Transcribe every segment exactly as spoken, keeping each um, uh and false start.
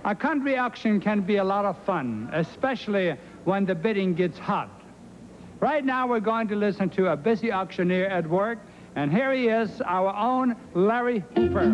A country auction can be a lot of fun, especially when the bidding gets hot. Right now we're going to listen to a busy auctioneer at work, and here he is, our own Larry Hooper.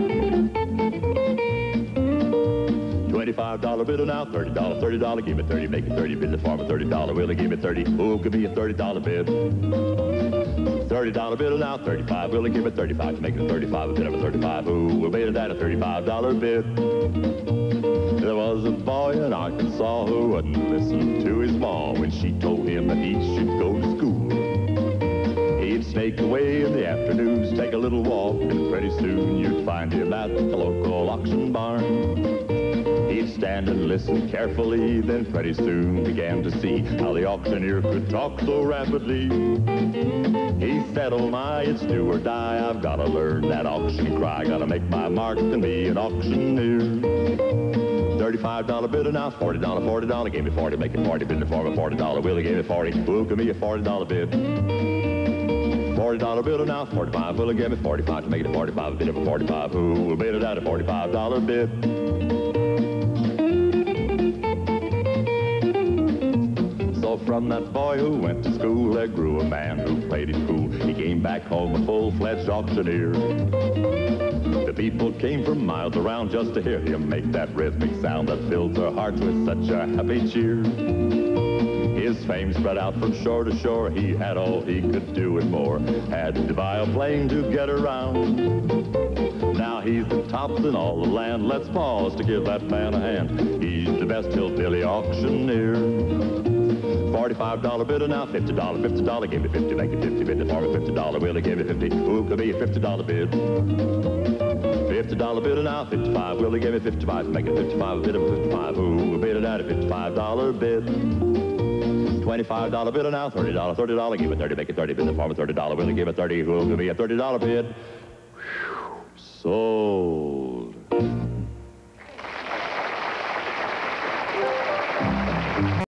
twenty-five dollar bidder now, thirty dollar, thirty dollar, give me thirty, make it thirty, bid the farmer thirty dollar, will he give me thirty, oh, give me a thirty dollar bid. thirty dollar bidder now, thirty-five, will he give me thirty-five, to make it a thirty-five, a bid of a thirty-five, oh, we'll bid it at a thirty-five dollar bid. There was a boy in Arkansas who wouldn't listen to his mom when she told him that he should go to school. He'd snake away in the afternoons, take a little walk, and pretty soon you'd find him at the local auction barn. He'd stand and listen carefully, then pretty soon began to see how the auctioneer could talk so rapidly. He said, oh my, it's do or die, I've got to learn that auction cry, gotta make my mark and be an auctioneer. thirty-five dollar bidder now, forty dollar, forty dollar, give me forty, make it forty, bid the farmer forty dollar, Willie gave me forty, who give me a forty dollar bid. forty dollar bidder now, forty-five, Willie gave me forty-five, to make it a forty-five, a bid of a forty-five, who will bid it at a forty-five dollar bid. So from that boy who went to school, there grew a man who played it cool. He came back home a full-fledged auctioneer. The people came from miles around just to hear him make that rhythmic sound that filled their hearts with such a happy cheer. His fame spread out from shore to shore. He had all he could do and more. Had to buy a plane to get around. Now he's the top in all the land. Let's pause to give that man a hand. He's the best hillbilly auctioneer. forty-five dollar bidder now, fifty dollar, fifty dollar, give me fifty, make it fifty, bid the farmer fifty dollar, will he give me fifty, who could be a fifty dollar bid? fifty dollar bidder now, fifty-five, will he give me fifty-five, make it fifty-five, a bid of fifty-five, who will bid it at a fifty-five dollar bid? twenty-five dollar bidder now, thirty dollar, thirty dollar, give me thirty, make it thirty, bid the farmer thirty dollar, will he give me thirty, who will give me a thirty dollar bid? So...